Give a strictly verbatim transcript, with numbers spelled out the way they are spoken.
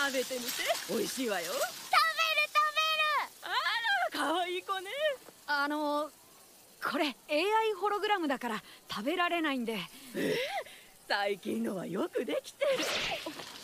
食べてみて、美味しいわよ。食べる食べる。あら、可愛い子ね。 あのこれ エーアイ ホログラムだから食べられないんで。 えー、最近のはよくできてる。